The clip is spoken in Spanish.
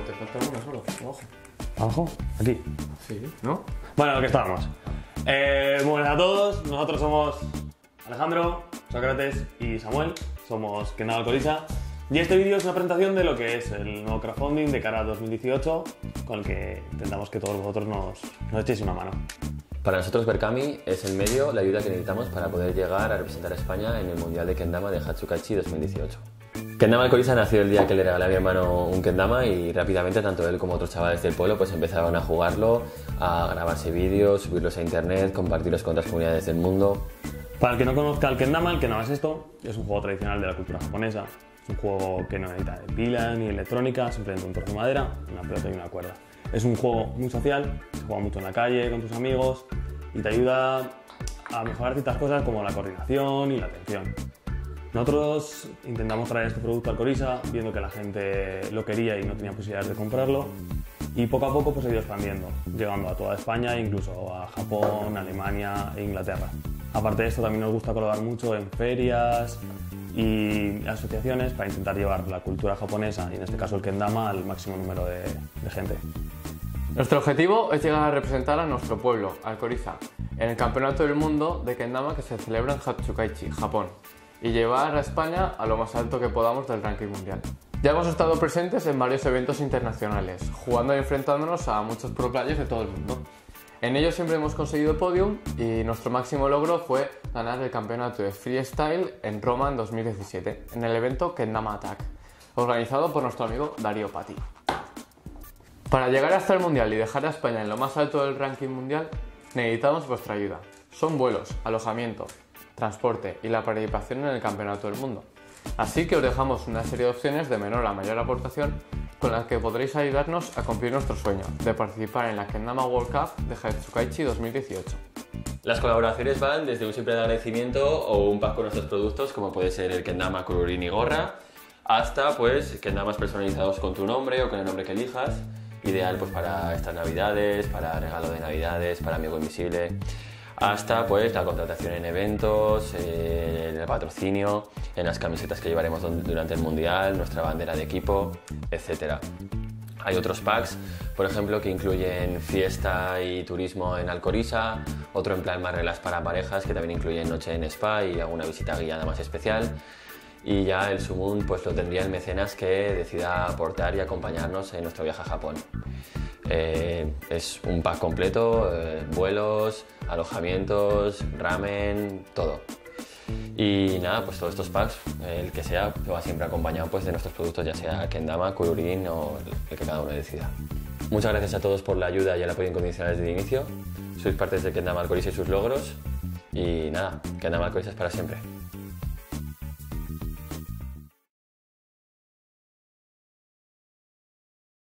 te falta una solo, abajo. ¿Abajo? Aquí. Sí, ¿no? Bueno, lo que estábamos. Buenas a todos, nosotros somos Alejandro, Sócrates y Samuel, somos Kendama Alcoriza. Y este vídeo es una presentación de lo que es el nuevo crowdfunding de cara a 2018, con el que intentamos que todos vosotros nos echéis una mano. Para nosotros Berkami es el medio, la ayuda que necesitamos para poder llegar a representar a España en el Mundial de Kendama de Hatsukaichi 2018. Kendama Alcoriza nació el día que le regalé a mi hermano un Kendama y rápidamente tanto él como otros chavales del pueblo pues empezaron a jugarlo, a grabarse vídeos, subirlos a internet, compartirlos con otras comunidades del mundo. Para el que no conozca el Kendama es esto, es un juego tradicional de la cultura japonesa. Es un juego que no necesita de pila ni electrónica, simplemente un trozo de madera, una pelota y una cuerda. Es un juego muy social, se juega mucho en la calle, con tus amigos y te ayuda a mejorar ciertas cosas como la coordinación y la atención. Nosotros intentamos traer este producto al Alcoriza, viendo que la gente lo quería y no tenía posibilidades de comprarlo, y poco a poco pues ha ido expandiendo, llegando a toda España, incluso a Japón, Alemania e Inglaterra. Aparte de esto, también nos gusta colaborar mucho en ferias y asociaciones para intentar llevar la cultura japonesa, y en este caso el Kendama, al máximo número de gente. Nuestro objetivo es llegar a representar a nuestro pueblo, Alcoriza, en el Campeonato del Mundo de Kendama que se celebra en Hatsukaichi, Japón, y llevar a España a lo más alto que podamos del ranking mundial. Ya hemos estado presentes en varios eventos internacionales, jugando y enfrentándonos a muchos pro players de todo el mundo. En ellos siempre hemos conseguido podium y nuestro máximo logro fue ganar el campeonato de freestyle en Roma en 2017, en el evento Kendama Attack, organizado por nuestro amigo Darío Patti. Para llegar hasta el mundial y dejar a España en lo más alto del ranking mundial, necesitamos vuestra ayuda. Son vuelos, alojamiento, transporte y la participación en el campeonato del mundo. Así que os dejamos una serie de opciones de menor a mayor aportación con las que podréis ayudarnos a cumplir nuestro sueño de participar en la Kendama World Cup de Hatsukaichi 2018. Las colaboraciones van desde un simple agradecimiento o un pack con nuestros productos, como puede ser el Kendama Kururin y gorra, hasta pues Kendamas personalizados con tu nombre o con el nombre que elijas, ideal pues para estas navidades, para regalo de navidades, para amigo invisible, hasta pues la contratación en eventos, el patrocinio, en las camisetas que llevaremos durante el mundial, nuestra bandera de equipo, etc. Hay otros packs, por ejemplo, que incluyen fiesta y turismo en Alcoriza, otro en plan más relax para parejas, que también incluyen noche en spa y alguna visita guiada más especial. Y ya el Sumun pues lo tendría el mecenas que decida aportar y acompañarnos en nuestro viaje a Japón. Es un pack completo, vuelos, alojamientos, ramen, todo. Y nada, pues todos estos packs, el que sea, va siempre acompañado pues de nuestros productos, ya sea Kendama, Kururin o el que cada uno decida. Muchas gracias a todos por la ayuda y el apoyo incondicional desde el inicio. Sois partes de Kendama Alcoriza y sus logros. Y nada, Kendama Alcoriza es para siempre.